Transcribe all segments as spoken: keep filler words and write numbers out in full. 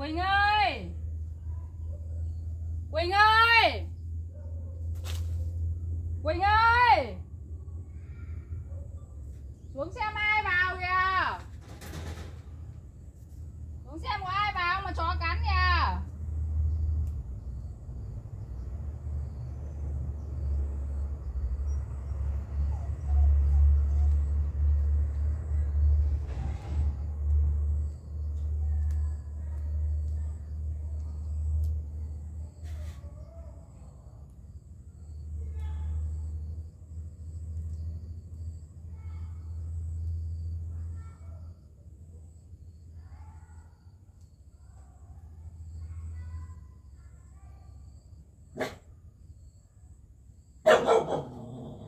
Quỳnh ơi, Quỳnh ơi, Quỳnh ơi, xuống xem ai vào kìa, xuống xem có ai vào mà chó cắn kìa.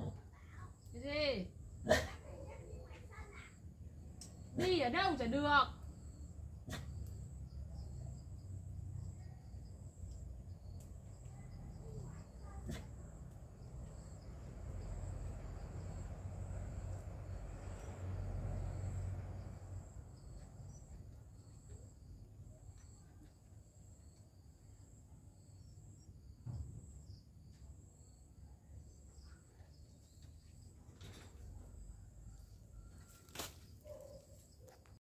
Cái gì? Đi ở đâu chả được.